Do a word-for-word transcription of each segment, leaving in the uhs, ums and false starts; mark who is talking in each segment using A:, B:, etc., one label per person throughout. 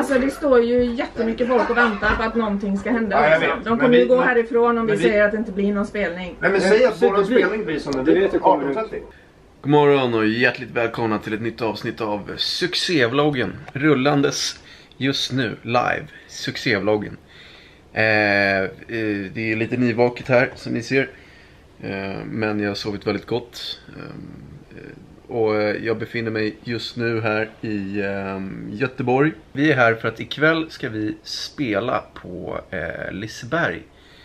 A: alltså det står ju jättemycket folk och väntar på att någonting ska hända.
B: Ja, jag vet.
A: De kommer
B: vi,
A: ju gå
B: men,
A: härifrån om vi,
B: vi
A: säger att det inte blir någon spelning.
B: Nej, men säg att vår spelning blir som den blir. arton trettio.
C: God morgon och hjärtligt välkomna till ett nytt avsnitt av succévloggen. Rullandes just nu, live. Succévloggen. Eh, eh, det är lite nyvaket här som ni ser. Eh, men jag har sovit väldigt gott. Eh, och jag befinner mig just nu här i eh, Göteborg. Vi är här för att ikväll ska vi spela på eh, Liseberg.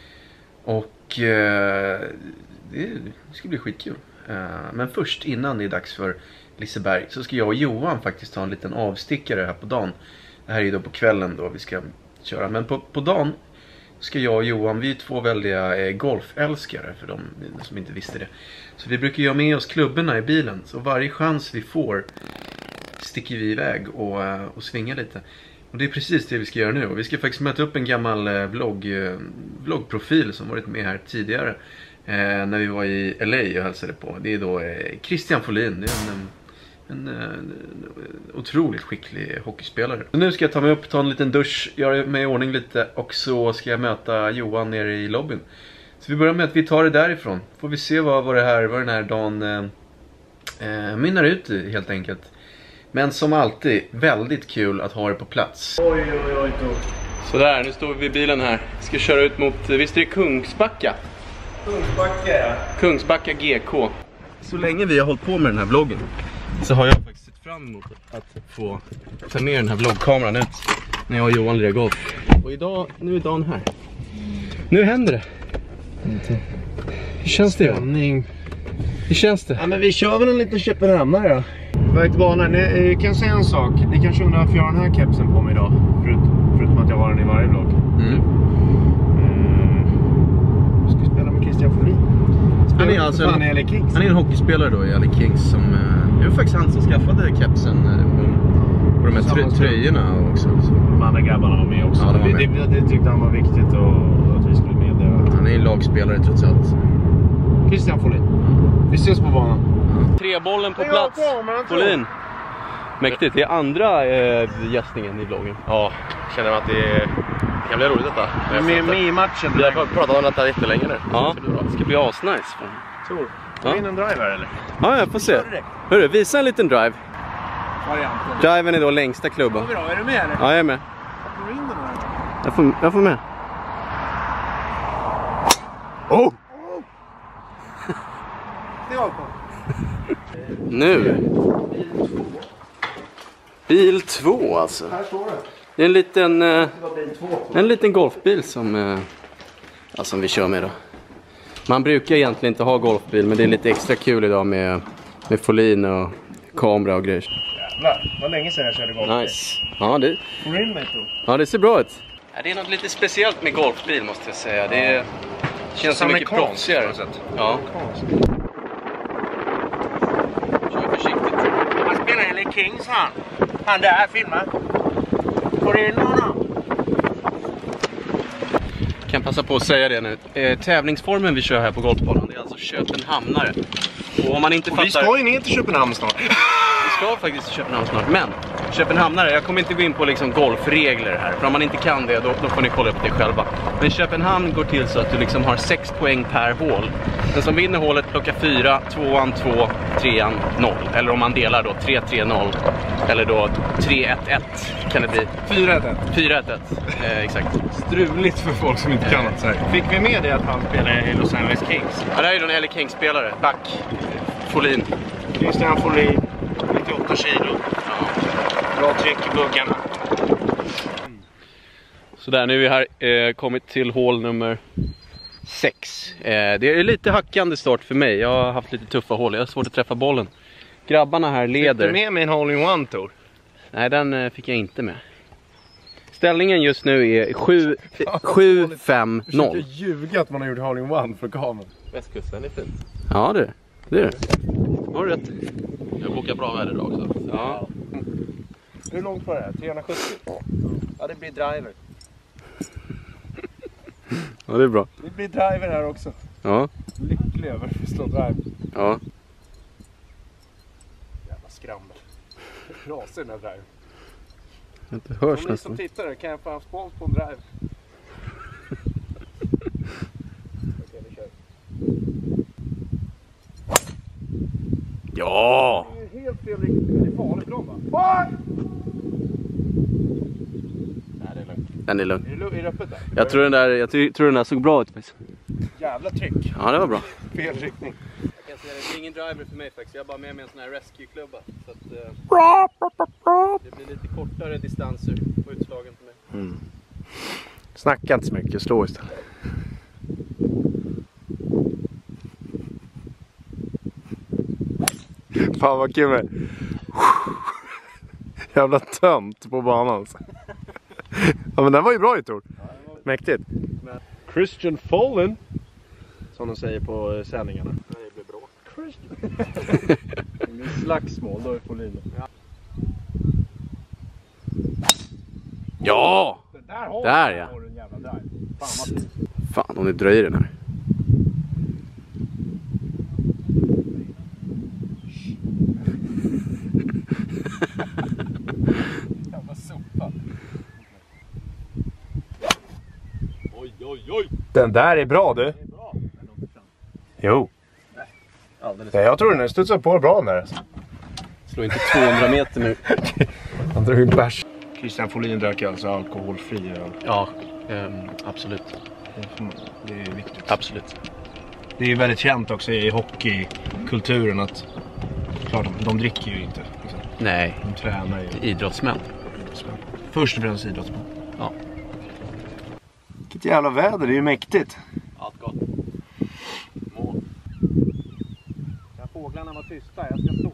C: Och eh, det ska bli skitkul. Men först, innan det är dags för Liseberg, så ska jag och Johan faktiskt ta en liten avstickare här på dagen. Det här är ju då på kvällen då vi ska köra. Men på, på dagen ska jag och Johan, vi är två väldiga eh, golfälskare för de som inte visste det. Så vi brukar ju ha med oss klubborna i bilen. Så varje chans vi får sticker vi iväg och, och svingar lite. Och det är precis det vi ska göra nu. Och vi ska faktiskt möta upp en gammal eh, vlogg, eh, vloggprofil som varit med här tidigare. Eh, när vi var i L A och hälsade på. Det är då eh, Christian Folin. Det är en, en, en, en otroligt skicklig hockeyspelare. Så nu ska jag ta mig upp, ta en liten dusch, göra mig i ordning lite. Och så ska jag möta Johan nere i lobbyn. Så vi börjar med att vi tar det därifrån. Får vi se vad, vad, det här, vad den här dagen eh, eh, mynnar ut i, helt enkelt. Men som alltid, väldigt kul att ha det på plats.
B: Oj, oj, oj, oj.
C: Så där, nu står vi vid bilen här. Ska köra ut mot, visst är det Kungsbacka?
B: Kungsbacka, ja.
C: Kungsbacka G K. Så länge vi har hållit på med den här vloggen så har jag faktiskt sett fram emot att få ta med den här vloggkameran ut när jag och Johan lirar golf. Och idag, nu är dagen här. Nu händer det. Hur känns det, Johan? Hur känns det?
B: Ja, men vi kör väl en liten Köpenhamnare då. Väg till banan. Ni kan säga en sak. Ni kanske undrar varför jag har den här kepsen på mig idag. Förut, förutom att jag har den i varje vlogg.
C: Mm. Han är, alltså en, han är en hockeyspelare då i L A Kings som, uh, det var faktiskt han som skaffade kepsen uh, och de här trö tröjorna också. Så.
B: De andra grabbarna var med också.
C: Ja, de var med.
B: Det, det, det tyckte han var viktigt och, att vi skulle med det.
C: Han är ju lagspelare trots allt.
B: Christian Folin. Vi ses på banan.
C: Ja. Tre bollen på plats. Folin. Mäktigt. Det är andra eh, gästningen i vloggen.
D: Ja, känner att det, är, det kan bli roligt detta.
B: Med, med i matchen.
D: Vi har pratat om detta jättelänge nu.
C: Ja, det ska bli asnice.
B: Tror. Ska vi in en drive här eller?
C: Ja, jag får se. Hörru, visa en liten drive.
B: Varianten.
C: Driven är då längsta klubban.
B: Bra, är du med eller?
C: Ja, jag är med.
B: Får du in den här?
C: Jag får, jag får med.
B: Oh! Det var på.
C: Nu. Bil två alltså.
B: Här står det.
C: Det är en liten, eh, en liten golfbil som, eh, ja, som vi kör med då. Man brukar egentligen inte ha golfbil, men det är lite extra kul idag med, med Folin och kamera och grejer.
B: Jävlar, vad länge sedan jag körde golfbil.
C: Nice. Ja, det,
B: Får du in mig då?
C: ja, det ser bra ut. Ja, det är något lite speciellt med golfbil måste jag säga. Det är, känns så mycket proffsigare. Ja. Kör försiktigt.
B: Han spelar L A Kings han. Han där filmar. Får du in honom?
C: Kan passa på att säga det nu. Eh, tävlingsformen vi kör här på golfbanan, det är alltså Köpenhamnare. Och om man inte
B: Och
C: fattar...
B: vi ska ju ner till Köpenhamn snart.
C: Vi ska faktiskt till Köpenhamn snart. Men Köpenhamnare, jag kommer inte gå in på liksom golfregler här. För om man inte kan det, då, då får ni kolla upp det själva. Men Köpenhamn går till så att du liksom har sex poäng per hål. Den som vinner hålet plockar fyra, tvåan, två, trean, noll. Eller om man delar då tre tre noll. Eller då tre ett ett kan det bli.
B: fyra ett ett.
C: fyra ett ett, eh, exakt.
B: Struligt för folk som inte kan något så här. Fick vi med det att han spelar i Los Angeles Kings?
C: Ja, det här är ju en L A Kings-spelare. Back. Folin.
B: Christian Folin. nittioåtta kilo.
C: Ja.
B: Bra tryck i buggarna.
C: Så där, nu är vi här eh, kommit till hål nummer sex. Eh, det är lite hackande start för mig. Jag har haft lite tuffa hål. Jag har svårt att träffa bollen. Grabbarna här leder.
B: Fick du med mig en hole-in-one tour?
C: Nej, den eh, fick jag inte med. Ställningen just nu är sju fem noll.
B: Jag försöker ljuga att man har gjort hole-in-one för kameran.
D: Västkusten är fint.
C: Ja, det är det. Är det. Har du rätt?
D: Jag bokar bra väder idag också.
C: Ja.
B: Hur långt var det här? trehundrasjuttio? Ja, det blir driver.
C: Ja, det är bra.
B: Det blir driver här också.
C: Ja.
B: Lycklig över att slå drive.
C: Ja.
B: Jävla skrammel. Rasig den här driver.
C: Inte hörs
B: Om ni
C: nästan.
B: som tittar kan jag få en spons på en drive. Okej, vi kör.
C: Ja!
B: Det är helt fel riktning. Det är farligt bra va? Nej, det är lugnt.
C: Den är lugn.
B: Är det, är det öppet där?
C: Jag tror den där, jag tror, tror den där såg bra ut faktiskt.
B: Jävla tryck.
C: Ja, det var bra.
B: Fel riktning.
C: Jag kan säga det är ingen driver för mig faktiskt. Jag är bara med med en sån här rescue-klubba. Så att, eh, det blir lite kortare distanser på utslagen för mig.
B: Mm. Snacka inte så mycket, slå istället. Fan vad kul med. Jävla tömt på banan alltså. Ja men den var ju bra i Tor. Mäktigt. Christian Fallen. Som de säger på sändningarna.
D: Det blir bra.
B: Christian. Det är slagsmål då i Folin.
C: Ja! Ja!
B: Där, har
C: Där,
B: du,
C: ja.
B: har du en jävla drive. Fan vad fint.
C: Fan om det dröjer den här.
B: Jävla sopa.
D: Oj, oj, oj!
B: Den där är bra du.
D: Det är bra.
B: Jo.
D: Alldeles.
B: Ja, jag tror den studsar på bra där. Alltså.
C: Slå inte tvåhundra meter nu.
B: Han drog en bärs. Christian Folin drack alltså alkoholfri öl.
C: Ja, um, absolut.
B: Det är viktigt.
C: Absolut.
B: Det är väldigt känt också i hockeykulturen att klart, de, de dricker ju inte. Liksom.
C: Nej,
B: De tränar ju.
C: idrottsmän.
B: Först och främst idrottsmän.
C: Ja.
B: Vilket jävla väder, det är ju mäktigt.
C: Allt gott. Mål.
B: Ja, fåglarna var tysta, jag ska stå.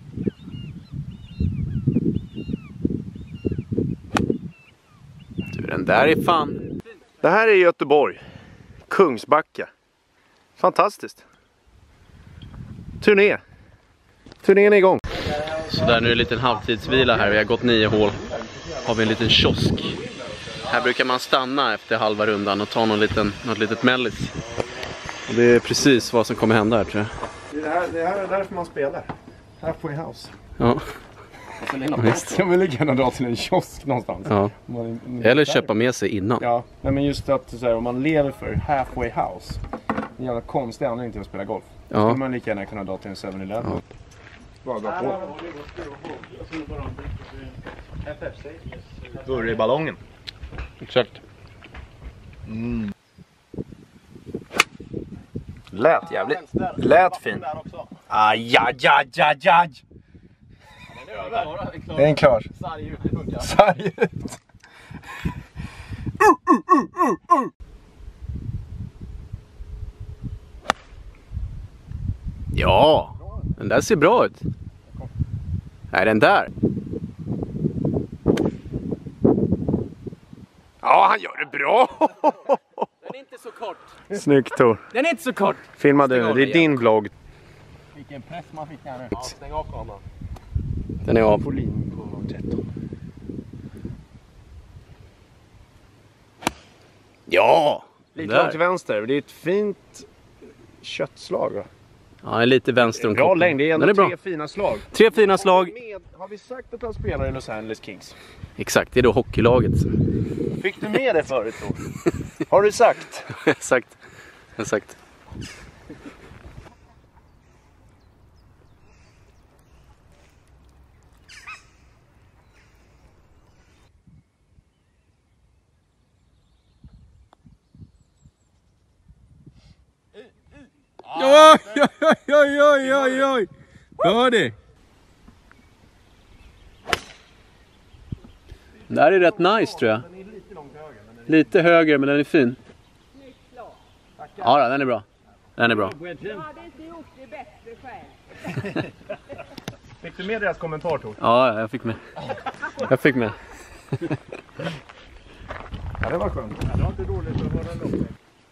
C: Du, den där är fan.
B: Det här är Göteborg. Kungsbacka. Fantastiskt. Turné. Turnén är igång.
C: Så där nu är det en liten halvtidsvila här. Vi har gått nio hål. Har vi en liten kiosk. Här brukar man stanna efter halva rundan och ta någon liten, något litet mellis. Och det är precis vad som kommer hända här tror jag.
B: Det här, det här är därför man spelar. Halfway house.
C: Ja. Visst.
B: Jag vill lika gärna dra till en kiosk någonstans.
C: Ja.
B: Man, man,
C: Eller köpa med sig innan.
B: Ja, nej, men just att så här, om man lever för halfway house. En jävla konstig anledning till att spela golf. Då
C: Ja.
B: skulle man lika gärna kunna dra till en seven eleven.
C: Ja.
B: Bara gå på. Burr i ballongen.
C: Exakt.
B: Mm. Lät jävligt. Lät fint. Aj, aj, aj, aj, aj. Det är en klar. Sarg ut.
C: Ja, den där ser bra ut. Nej, den där.
B: Ja, han gör det bra.
C: Den är inte så kort.
B: Snyggt Tor.
C: Den är inte så kort.
B: Filma du, det är din vlogg.
D: Vilken press man fick här nu. Ja, stäng av kameran.
C: Den är av.
B: Folin på tretton.
C: Ja!
B: Lite
C: där.
B: långt till vänster. Det är ett fint köttslag. Va?
C: Ja, lite vänster om
B: Bra
C: koppen.
B: längd, det är ändå
C: Den är
B: tre
C: bra.
B: fina slag.
C: Tre fina slag.
B: Med, har vi sagt att han spelar i Los Angeles Kings?
C: Exakt, det är då hockeylaget.
B: Fick du med det förut då? Har du sagt?
C: Exakt. Exakt. Oj, oj, oj, oj, oj, oj. Hör det? Den där är rätt nice tror jag. Lite högre men den är fin. Ja, den är bra. Den är bra.
E: Jag hade inte gjort det bättre själv.
B: Fick du med deras kommentar Tor?
C: Ja, jag fick med. Jag fick med.
B: Ja, det var skönt. Ja, det var inte dåligt att vara ändå.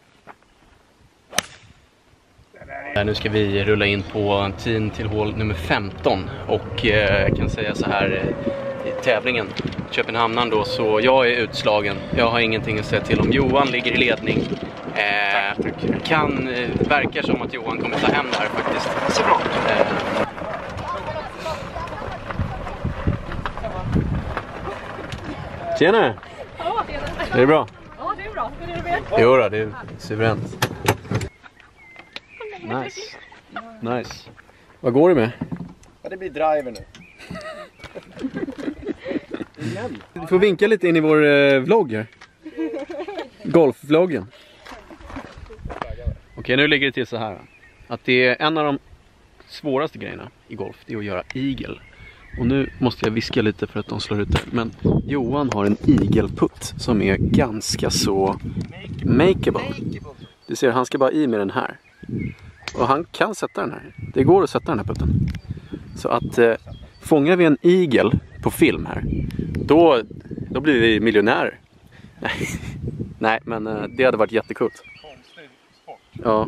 C: Nu ska vi rulla in på team till hål nummer femton och eh, jag kan säga så här eh, i tävlingen Köpenhamn då, så jag är utslagen. Jag har ingenting att säga till om. Johan ligger i ledning. Eh, kan eh, verkar som att Johan kommer ta hem det här faktiskt.
B: Så bra.
C: Eh, Tjena!
F: Ja, tjena.
C: Är det bra?
F: Ja, det är bra. Hur är det med?
C: Jo då, det är suveränt. Nice. Nice. Vad går det med?
B: Ja, det blir driver nu.
C: Du får vinka lite in i vår eh, vlogg här. Golfvloggen. Okej, nu ligger det till så här. Att det är en av de svåraste grejerna i golf, det är att göra eagle. Och nu måste jag viska lite för att de slår ut det. Men Johan har en eagle-putt som är ganska så makeable. Du ser, han ska bara i med den här. Och han kan sätta den här. Det går att sätta den här putten. Så att eh, fångar vi en eagle på film här, då, då blir vi miljonärer. Nej, men eh, det hade varit jättekult. Ja.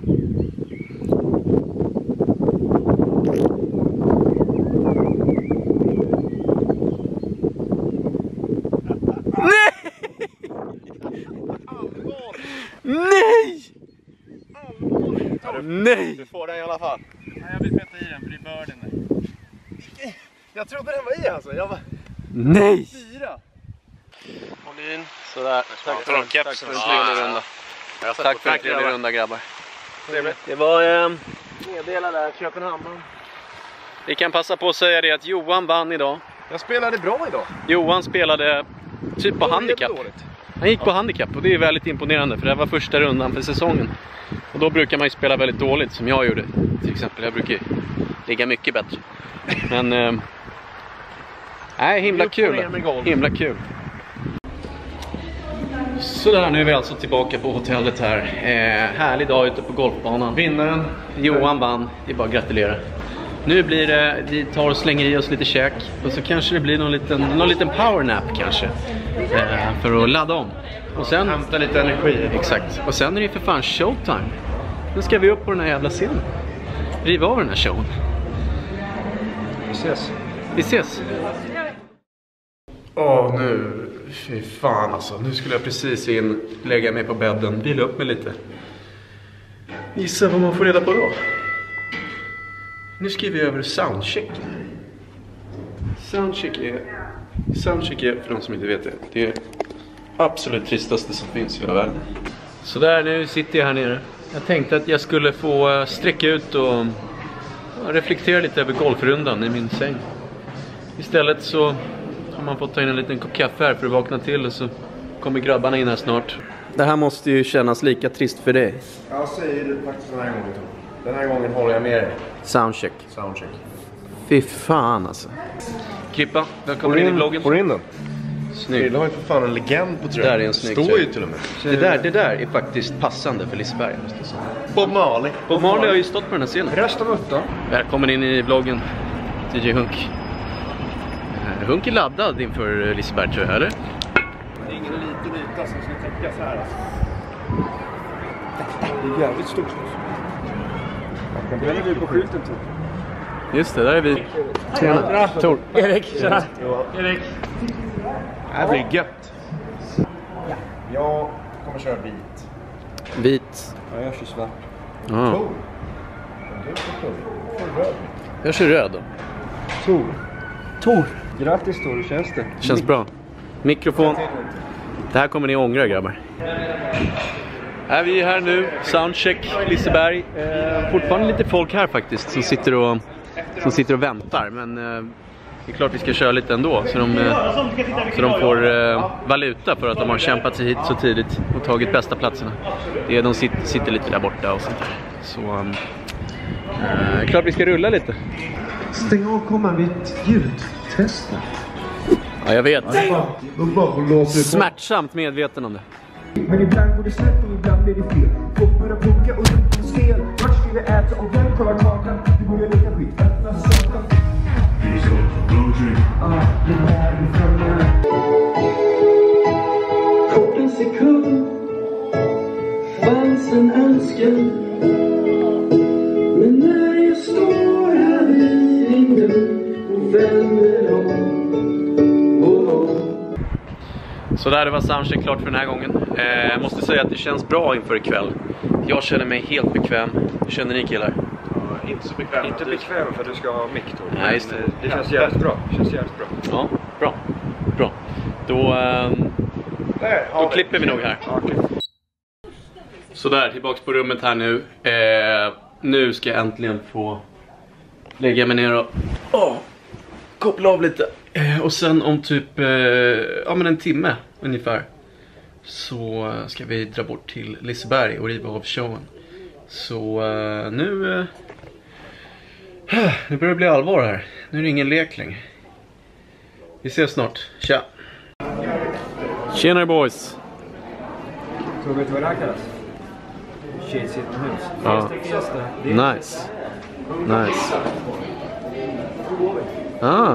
C: Nej! Nej!
B: Du får den i alla fall.
D: Nej, jag vill peta i den för det är börden där.
B: Jag trodde den var i alltså. Jag var
C: Nej!
B: fyra.
C: Håll in. Sådär. Tack för, tack för en trevlig runda. Tack för en trevlig runda, grabbar. Det var... Eh,
B: Meddela där, Köpenhamn.
C: vi kan passa på att säga det att Johan vann idag.
B: Jag spelade bra idag.
C: Johan spelade typ på handikapp.
B: Dåligt.
C: Han gick på handikapp och det är väldigt imponerande för det var första rundan för säsongen. Och då brukar man ju spela väldigt dåligt som jag gjorde till exempel. Jag brukar ju ligga mycket bättre. Men eh, nej, himla kul. Himla kul. Så där, nu är vi alltså tillbaka på hotellet här. Eh, härlig dag ute på golfbanan. Vinnaren Johan vann. Det är bara att gratulera. Nu blir det, vi tar och slänger i oss lite käk. Och så kanske det blir någon liten, någon liten powernap kanske. Eh, för att ladda om. Och sen...
B: Hämta lite energi.
C: Exakt. Och sen är det för fan showtime. Nu ska vi upp på den här jävla scenen. Riva av den här showen.
B: Vi ses.
C: Vi ses. Åh, nu... Fy fan alltså. Nu skulle jag precis in, lägga mig på bädden, vila upp mig lite. Gissa vad man får reda på då. Nu skriver vi över soundcheck. Soundcheck är... Soundcheck är, för de som inte vet det, det är absolut tristaste som finns i hela världen. Så där, nu sitter jag här nere. Jag tänkte att jag skulle få sträcka ut och reflektera lite över golfrundan i min säng. Istället så har man fått ta in en liten kopp kaffe här för att vakna till, och så kommer grabbarna in här snart. Det här måste ju kännas lika trist för dig.
B: Jag säger det faktiskt den här gången. Den här gången håller jag med dig.
C: Soundcheck.
B: Soundcheck.
C: Fy fan alltså. Krippa, välkommen in i vloggen.
B: Får in den?
C: Snygg.
B: Du har ju för fan en legend på tröjan.
C: Där är en snygg
B: Står
C: tröja.
B: ju till och med.
C: Det där, det där är faktiskt passande för Liseberg.
B: Bob Marley.
C: Bob Marley har ju stått på den här scenen.
B: Rösta mutta.
C: Välkommen in i vloggen, D J Hunk. Eh, Hunk är laddad inför Liseberg, tror jag, eller?
B: Det är ingen liten yta som ska täckas här alltså. Det är jävligt stort. Jag kan bli på skylten typ.
C: Just det, där är vi. Tjena. Tor.
D: Erik, tjena. Erik.
B: Det här blir gött. Jag kommer köra vit.
C: Vit.
B: Ja, jag kör svart.
C: Ja.
B: Tor. Du får röd.
C: Jag kör röd då.
B: Tor. Tor. Grattis Tor, hur känns det?
C: Känns bra. Mikrofon. Det här kommer ni ångra, grabbar. Är vi här nu, soundcheck, Liseberg. Eh, fortfarande lite folk här faktiskt som sitter och, som sitter och väntar. Men eh, det är klart vi ska köra lite ändå. Så de, eh, så de får eh, valuta för att de har kämpat sig hit så tidigt och tagit bästa platserna. Det är, de sitter, sitter lite där borta och sånt där. Så eh, klart vi ska rulla lite.
G: Stäng av kameran vid ett ljud. Testa.
C: Ja, jag vet.
G: De bara låter det.
C: Smärtsamt medveten om det.
G: Men ibland går det snett och ibland blir det fel. Folk börjar punka och det blir stel. Vart ska vi äta och vem kollar kartan? Det börjar leka skit. Öppna satan. Det är så. Blodtryck. Ah, det här är framme. Kort en sekund fanns en önskan. Men när jag står här vid din dörr och vänder om.
C: Så där, det var soundcheck klart för den här gången. Jag eh, måste säga att det känns bra inför ikväll. Jag känner mig helt bekväm. Hur känner ni, killar?
B: Ja, inte så bekväm. Inte bekväm för att du ska ha mick, Tor.
C: Nej, just det.
B: Det känns jävligt bra. Det känns jävligt bra.
C: Ja, bra. Bra. Då, eh, då klipper vi nog här. Så där, tillbaks på rummet här nu. Eh, nu ska jag äntligen få lägga mig ner och oh, koppla av lite. Eh, och sen om typ eh, ja, men en timme ungefär så ska vi dra bort till Liseberg och riva av showen. Så eh, nu, eh, nu börjar det bli allvar här. Nu är det ingen lek längre. Vi ses snart. Tja! Tjenare boys!
H: Så vet du vad det här kallas? Shades inomhus.
C: Ja. Nice. Nice. Ah.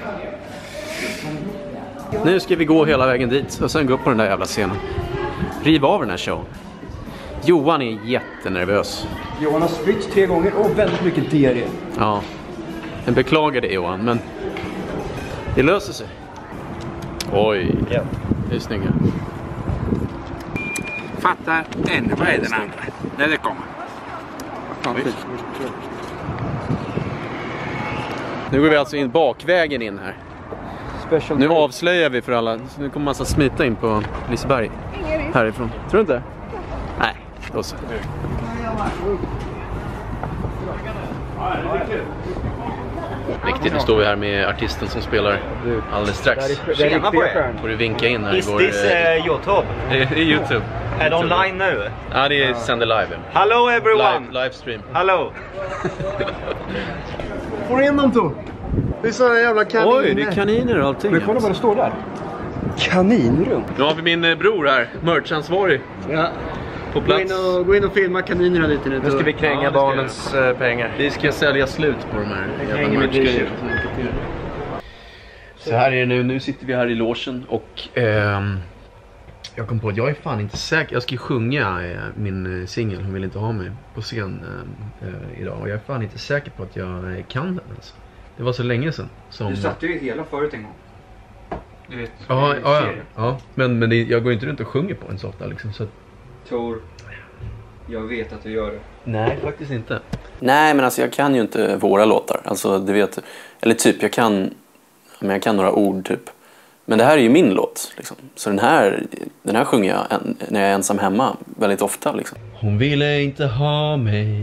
C: Nu ska vi gå hela vägen dit och sen gå upp på den där jävla scenen. Riva av den här showen. Johan är jättenervös.
H: Johan har spytt tre gånger och väldigt mycket diarré.
C: Ja. Jag beklagar det Johan, men det löser sig. Oj. Det är snygga.
I: Fattar ännu vad är den andra när det kommer.
C: Nu går vi alltså in bakvägen in här.
H: Special
C: Nu avslöjar vi för alla. Så nu kommer massa smita in på Liseberg härifrån. Tror du inte? Nej, då så. Riktigt, nu står vi här med artisten som spelar alldeles strax.
I: Tjena på er.
C: Får du vinka in här.
I: Is this uh, YouTube?
C: Det är YouTube.
I: Är det online nu?
C: Ja, det är sänder live.
I: Hello everyone!
C: Live, livestream.
I: Hello!
B: Får in dem då? Det är sådana jävla kaniner.
C: Oj, det är kaniner och allting.
H: Men kolla vad det står där. Kaninrum.
C: Nu har vi min eh, bror här, merchansvarig.
B: Ja.
C: På plats.
B: Gå in och, gå in och filma kaninerna lite nu.
C: Nu ska vi kränga
B: ja,
C: barnens äh, pengar. Vi ska sälja slut på de här jävla merchgrejerna. Så här är det nu. Nu sitter vi här i logen och ehm, jag kom på att jag är fan inte säker. Jag ska ju sjunga eh, min eh, singel. Hon vill inte ha mig på scen eh, eh, idag. Och jag är fan inte säker på att jag eh, kan den alltså. Det var så länge sedan. Som...
H: Du satte ju hela förut en gång. Du vet.
C: Ja, ja, ja, ja. Men, men det, jag går inte runt och sjunger på en så ofta liksom. Så att...
H: Tor, jag vet att du gör det.
C: Nej, faktiskt inte.
J: Nej, men alltså jag kan ju inte våra låtar. Alltså, du vet, eller typ, jag kan, men jag kan några ord typ. Men det här är ju min låt liksom. Så den här, den här sjunger jag en, när jag är ensam hemma väldigt ofta liksom.
C: Hon ville inte ha mig.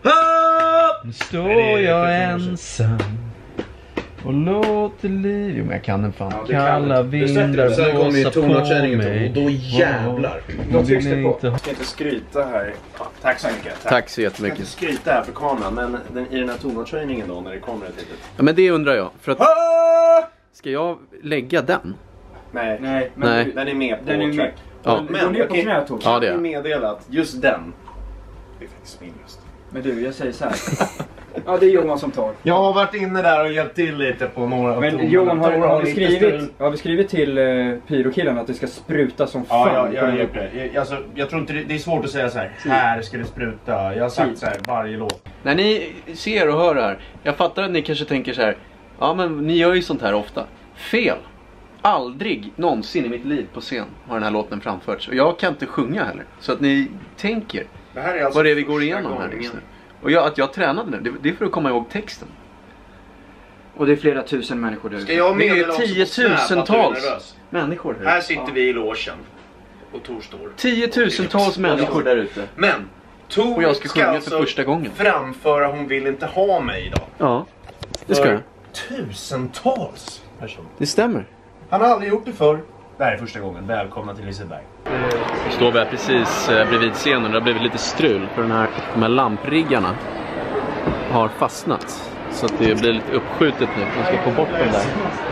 C: Nu står jag ensam och låter liv. Jo, men jag kan den fan. Ja, kalla vindar blåsa på mig.
B: Och då jävlar.
H: Då trycks det på.
B: Jag ska inte skryta här. Ja, tack så mycket. Tack.
C: Tack så
B: Jag ska
C: jättemycket.
B: inte skryta här för kameran, men den, i den här tonartshöjningen då, när det kommer ett litet...
C: Ja, men det undrar jag. För att, ska jag lägga den?
B: Nej,
H: Nej, men
C: Nej.
H: Du,
B: den är med på
H: Den är med.
B: track.
C: Ja.
H: Gå ner på knät, Tor.
C: Ja, det är.
B: Jag meddela att just den är faktiskt min röst.
H: Men du, jag säger så här. Ja, det är Johan som tar.
B: Jag har varit inne där och hjälpt till lite på några...
H: Men Johan, har, har, vi
B: lite
H: skrivit,
B: större-
H: har vi skrivit till uh, pyrokillen att det ska spruta som
B: Ja,
H: fan?
B: jag, jag har gjort det. Jag, alltså, jag tror inte det, det är svårt att säga så här. Här ska det spruta. Jag har sagt så här varje låt.
C: När ni ser och hör det här, jag fattar att ni kanske tänker så här. Ja, men ni gör ju sånt här ofta. Fel. Aldrig någonsin i mitt liv på scen har den här låten framförts. Och jag kan inte sjunga heller. Så att ni tänker
B: Det här är alltså
C: vad det är vi går
B: första
C: igenom här
B: gången.
C: just nu. Och jag, att jag tränade nu, det, det är för att komma ihåg texten.
H: Och det är flera tusen människor där.
B: Ska jag
C: Det är
B: meddela också på
C: tiotusentals
B: Snap att du är nervös?
C: människor här
B: Här
C: ute.
B: sitter vi i logen. Och Tor står.
C: Tiotusentals människor där ute.
B: Men Tor
C: Och jag ska sjunga för
B: alltså
C: första gången.
B: framföra Hon vill inte ha mig idag.
C: Ja, det ska
B: För
C: jag.
B: tusentals personer.
C: Det stämmer.
B: Han har aldrig gjort det förr. Det här är första gången. Välkomna till Liseberg.
C: Nu står vi här precis eh, bredvid scenen. Det har blivit lite strul för den här, de här lampriggarna har fastnat. Så att det blir lite uppskjutet nu. Man ska få bort dem där.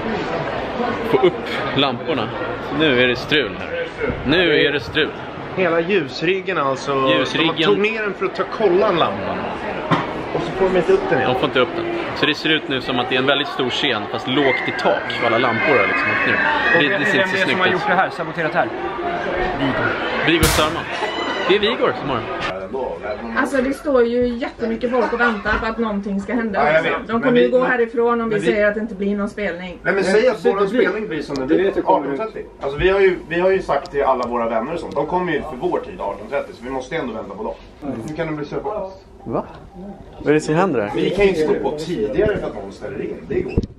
C: Få upp lamporna. Så nu är det strul här. Nu är det strul.
B: Hela ljusriggen alltså.
C: Ljusriggen.
B: De tog ner den för att ta kolla en lampa. Och så får de inte upp den igen.
C: De får inte upp den. Så det ser ut nu som att det är en väldigt stor scen fast lågt i tak. Och alla lampor har liksom åkt ner. Det, det ser inte så
H: som
C: snyggt
H: har
C: ut.
H: gjort det här, saboterat här?
C: Vigor Sörman. Det är Vigor som har den.
A: Alltså det står ju jättemycket folk och väntar på att någonting ska hända.
B: Ja, jag
A: också.
B: vet.
A: De
B: Men
A: kommer
B: vi-
A: ju gå
B: men-
A: härifrån om vi,
B: men vi-
A: säger att det inte blir någon spelning.
B: Nej men säg att
H: Så
B: vår
H: det blir-
B: spelning blir som den
H: det
B: blir
H: vet jag kommer
B: arton trettio. Alltså vi har, ju, vi har ju sagt till alla våra vänner och sånt. De kommer ju för vår tid arton trettio så vi måste ändå vänta på dem. Nu kan de bli söka på oss.
C: Va? Vad är det som händer här?
B: Vi kan ju inte stå på tidigare för att någon ställer in. Det går.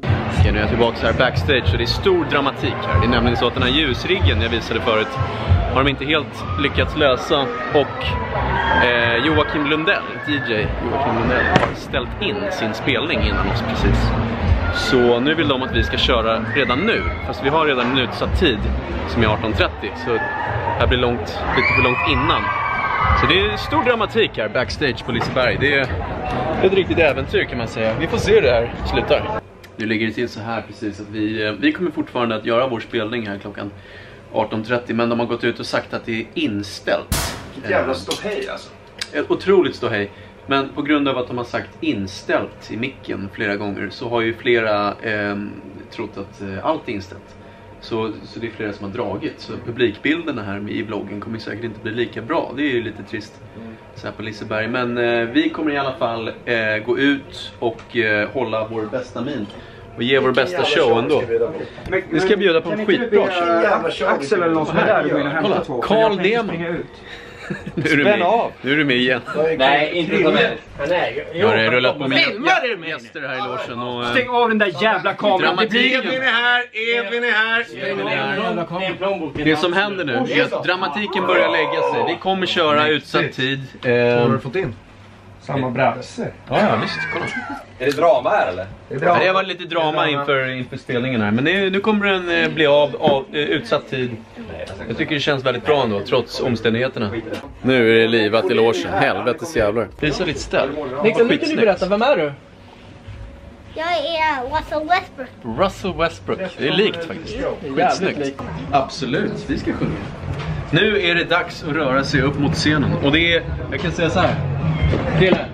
C: Okej, nu är jag tillbaka här backstage och det är stor dramatik här. Det är nämligen så att den här ljusriggen jag visade förut har de inte helt lyckats lösa. Och eh, Joakim Lundell, D J Joakim Lundell, har ställt in sin spelning innan oss precis. Så nu vill de att vi ska köra redan nu. Fast vi har redan en utsatt tid som är arton trettio. Så här blir långt, lite för långt innan. Så det är stor dramatik här backstage på Liseberg. Det är ett riktigt äventyr kan man säga. Vi får se det här slutar. Nu ligger det till så här precis att vi, vi kommer fortfarande att göra vår spelning här klockan arton trettio. Men de har gått ut och sagt att det är inställt.
B: Vilket jävla ståhej alltså.
C: Ett otroligt ståhej. Men på grund av att de har sagt inställt i micken flera gånger så har ju flera eh, trott att eh, allt är inställt. Så, så det är flera som har dragit. Så publikbilderna här i vloggen kommer säkert inte bli lika bra. Det är ju lite trist så här på Liseberg. Men eh, vi kommer i alla fall eh, gå ut och eh, hålla vår bästa min. Och ge vår bästa show ändå. Vi ska bjuda på en skitbra show.
H: Axel eller någon som är där, du går in och hämtar två.
C: Carl Deman. Nu är du med, nu är du med igen.
I: Nej, inte som med.
C: Jag har rullat på med gäster här i logen och...
H: Stäng av den där jävla kameran.
B: Edvin är här, Edvin är här.
C: Det som händer nu är att dramatiken börjar lägga sig. Vi kommer köra utsatt tid.
B: Har du fått in?
H: Samma brasse.
C: Ja, ja, visst. Kolla.
I: Är det drama här eller?
H: Det är bra.
C: Det var lite drama inför, inför spelningen här. Men det, nu kommer den eh, bli av, av eh, utsatt tid. Jag tycker det känns väldigt bra ändå, trots omständigheterna. Nu är det livat i logen. Helvetes jävlar. Visa lite ställ.
D: Niklas, nu kan du berätta, vem är du?
K: Jag är Russell Westbrook.
C: Russell Westbrook. Det är likt faktiskt. Skitsnyggt. Absolut, vi ska sjunga. Nu är det dags att röra sig upp mot scenen. Och det är, jag kan säga så här. Killar.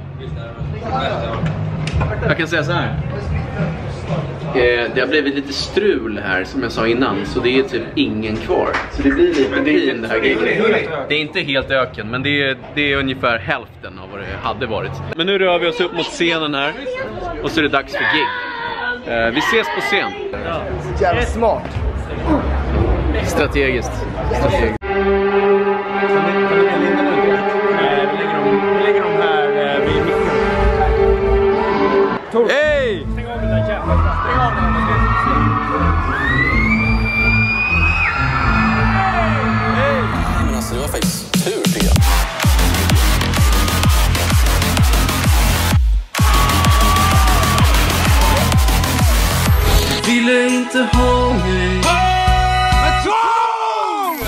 C: Jag kan säga så här. Eh, det har blivit lite strul här som jag sa innan. Så det är typ ingen kvar. Så det blir lite fin det här giget. Det är inte helt öken, men det är, det är ungefär hälften av vad det hade varit. Men nu rör vi oss upp mot scenen här. Och så är det dags för gig. eh, Vi ses på scen.
H: Jävla smart.
C: Strategiskt. Strategiskt. Hej!
D: Stäng av den där jävla. Stäng av den.
J: Men alltså det var faktiskt tur tycker jag.
L: Ville inte ha mig. Men tvång!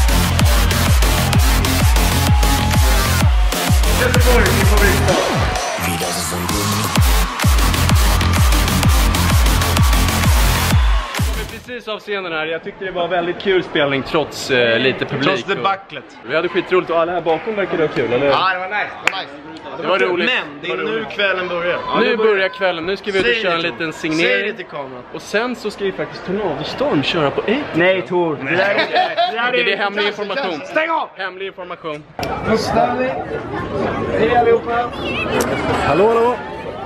B: Göteborg, min favoritstad.
C: Precis av scenen här. Jag tyckte det var väldigt kul spelning trots eh, lite publik.
B: Trots debaclet.
C: Vi hade skitroligt och alla här bakom verkade ha kul, eller?
B: Ja, det var nice. Det var, nice.
C: Det var roligt.
B: Men det är nu kvällen börjar.
C: Ja, nu börjar kvällen. Nu ska vi ut och köra en liten signering.
B: Säg det till kameran.
C: Och sen så ska vi faktiskt Tornadostorm köra på ett.
H: Nej, Tor. Det där är, det där är,
C: det är hemlig information.
H: Stäng av!
C: Hemlig information.
H: Nu stannar vi. Hej allihopa.
C: Hallå, hallå.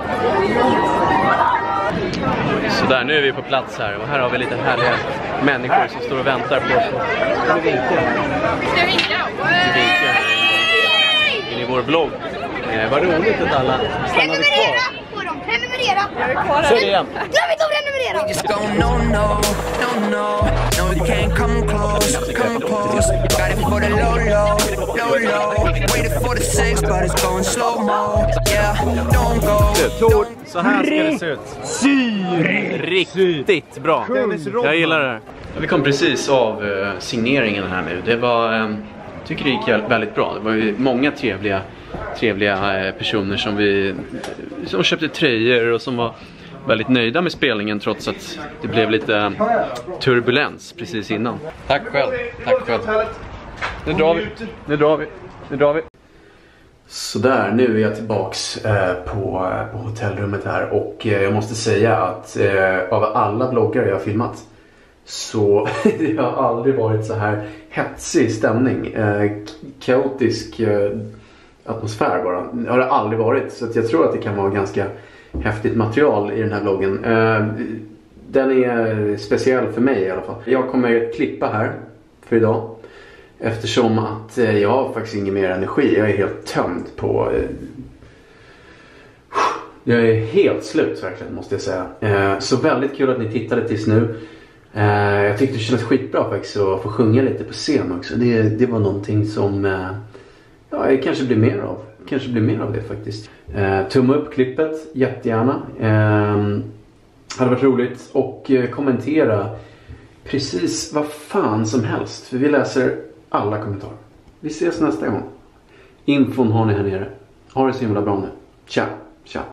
C: Så där, nu är vi på plats här. Och här har vi lite härliga människor som står och väntar på oss. Ska vi vinka?
K: Ska vi vinka?
C: Vi vinkar in i vår vlogg. Eh, vad roligt att alla stannade kvar.
K: På dem, prenumerera!
F: Jag är kvar
C: Så är det igen.
K: Glöm inte att prenumerera!
L: Just go no no no no no you can't come close come close got it for the low low low low waited for the six but it's going slow mo yeah don't go
C: Tor, så här ska det se ut. Syr! Riktigt bra. Jag gillar det här. Vi kom precis av uh, signeringen här nu. Det var, um, tycker det gick väldigt bra. Det var ju många trevliga trevliga uh, personer som vi som köpte tröjor och som var väldigt nöjda med spelningen trots att det blev lite uh, turbulens precis innan. Tack själv. Tack själv. Nu drar vi. Nu drar vi. Nu drar vi. Så där, nu är jag tillbaks eh, på, på hotellrummet här och eh, jag måste säga att eh, av alla vloggar jag har filmat så det har aldrig varit så här hetsig stämning, eh, kaotisk eh, atmosfär bara. Det har det aldrig varit, så att jag tror att det kan vara ganska häftigt material i den här vloggen. Eh, den är speciell för mig i alla fall. Jag kommer klippa här för idag. Eftersom att eh, jag har faktiskt ingen mer energi. Jag är helt tömd på, eh, Jag är helt slut verkligen, måste jag säga. Eh, så väldigt kul att ni tittade tills nu. Eh, jag tyckte det kändes skitbra faktiskt att få sjunga lite på scen också. Det, det var någonting som eh, ja, jag kanske blir mer av. Kanske blir mer av det faktiskt. Eh, tumma upp klippet, jättegärna. Eh, hade varit roligt. Och eh, kommentera precis vad fan som helst. För vi läser alla kommentarer. Vi ses nästa gång. Infon har ni här nere. Ha det så himla bra nu. Tja, tja.